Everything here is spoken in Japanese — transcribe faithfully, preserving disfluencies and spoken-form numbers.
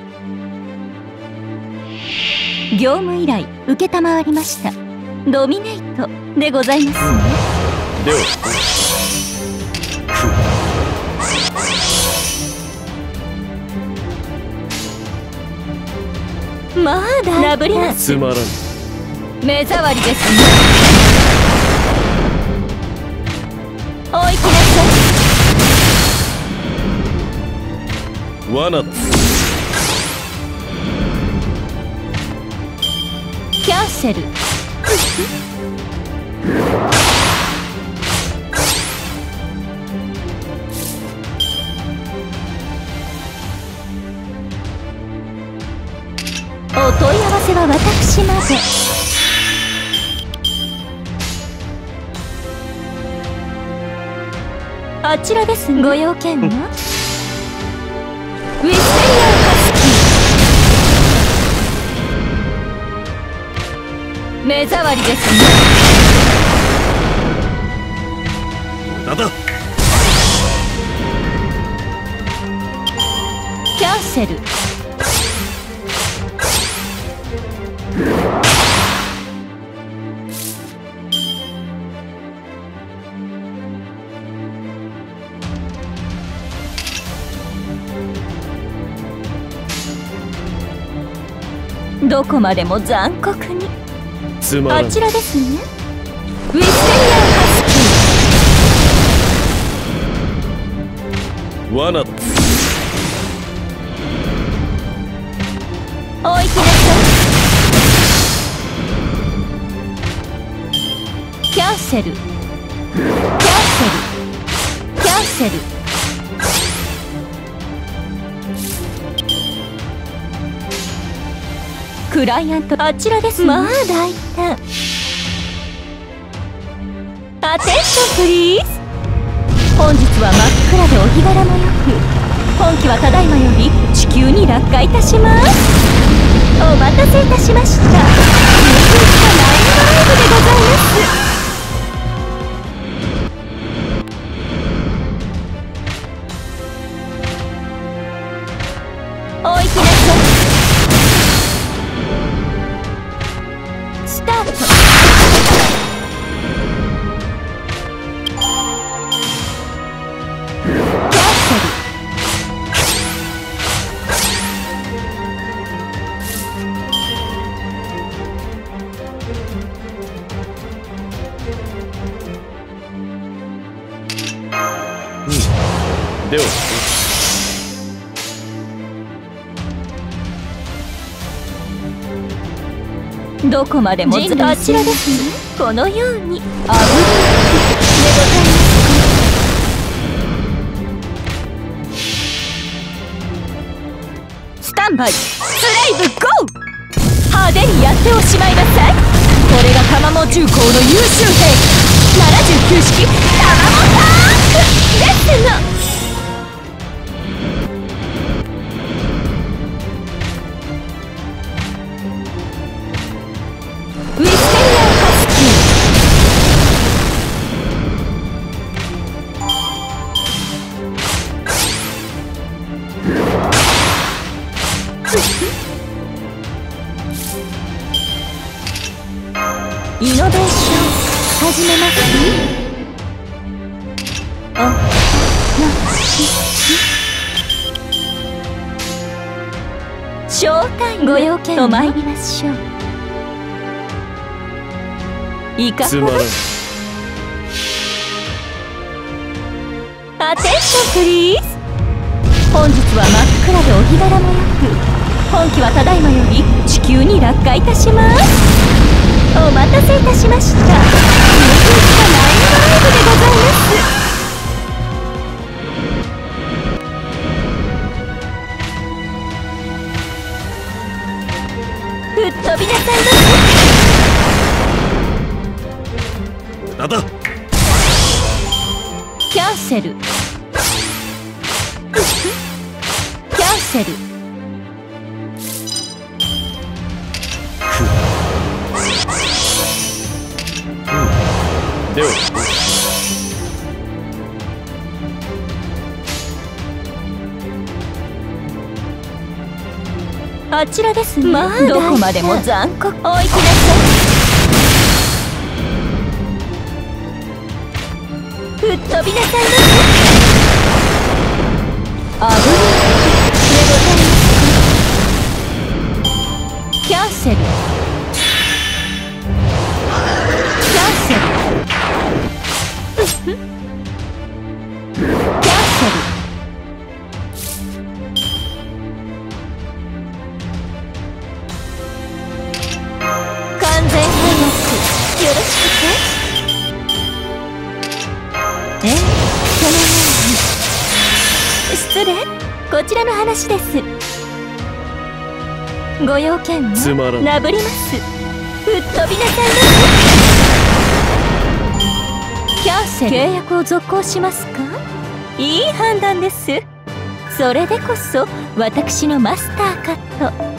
業務依頼承りました。ドミネイトでございますね。 ではまだなぶります。 つまらん。 目障りですね。お行きなさい。罠キャンセル。お問い合わせは私まで。あちらですね。ご用件はウィステリアハスキー。目障りですね。 なんだ。 キャンセル。どこまでも残酷に。 つまらん。 あちらですね。ウィステリアハスキー。 罠お行きなさい。キャンセル。キャンセル。キャンセル。クライアントあちらですね。まあ大胆。アテンションプリーズ。本日は真っ暗でお日柄もよく、本機はただいまより地球に落下いたします。お待たせいたしました。ニュークリスタナインドライブでございます。お行きなさい。スタート。キャンセル。 ではどこまでもずあちらですね。このようにあぶりでございます。スタンバイスレイブゴー。派手にやっておしまいなさい。これがタマモ重工の優秀兵ななじゅうきゅう式タマモタンクですの。ウィステリアハスキー。イノベーション始めますおなしショータイムご用件と参りましょう。いかつまらん。 アテンションプリーズ。本日は真っ暗でお日柄もよく、本機はただいまより地球に落下いたします。お待たせいたしました。ニュークリスタナインドライブでございます。吹っ飛びなさいませ。 なんだ。 キャンセル。キャンセル。 ではあちらですね。まあどこまでも残酷。お行きなさい。吹っ飛びなさいませ。危ないでございますか。キャンセル。キャンセル。キャンセル。完全敗北よろしくて。ええ、そのように。失礼、こちらの話です。ご用件はつまらんなぶります。吹っ飛びなさいませ。キャンセル。契約を続行しますか。いい判断です。それでこそ私のマスターかと。